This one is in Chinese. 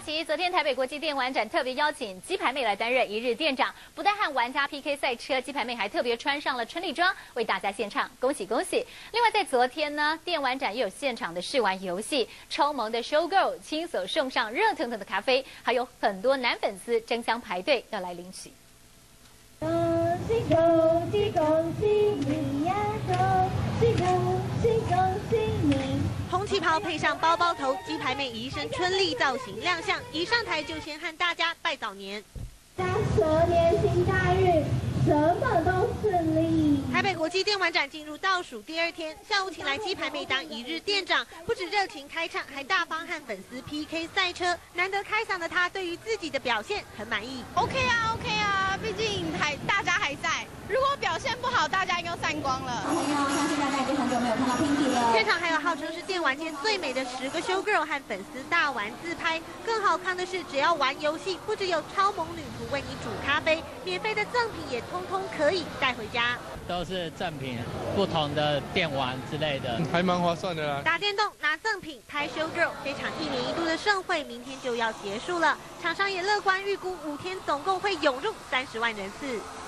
期，昨天台北国际电玩展特别邀请鸡排妹来担任一日店长，不但和玩家 PK 赛车，鸡排妹还特别穿上了春丽装，为大家献唱恭喜恭喜。另外在昨天呢，电玩展也有现场的试玩游戏，超萌的 Show Girl 亲手送上热腾腾的咖啡，还有很多男粉丝争相排队要来领取。 恭喜恭喜恭喜你呀！恭喜恭喜恭喜你！ 红旗袍配上包包头，鸡排妹一身春丽造型亮相，一上台就先和大家拜早年。 大蛇年行大运，什么都顺利。 台北国际电玩展进入倒数第2天，下午请来鸡排妹当一日店长，不止热情开唱，还大方和粉丝 PK 赛车。难得开嗓的她，对于自己的表现很满意。 OK 啊，毕竟大家还在。如果表现不好，大家应该散光了。 朋友，相信大家已经很久没有看到 Pinky 了。 现场还有号称是电玩界最美的10个 Show Girl 和粉丝大玩自拍。更好看的是，只要玩游戏，不只有超萌女仆为你煮咖啡，免费的赠品也通通可以带回家。 都是赠品，不同的电玩之类的， 还蛮划算的啦。 打电动拿赠品拍 Show Girl， 这场1年1度的盛会明天就要结束了，厂商也乐观预估5天总共会涌入30万人次。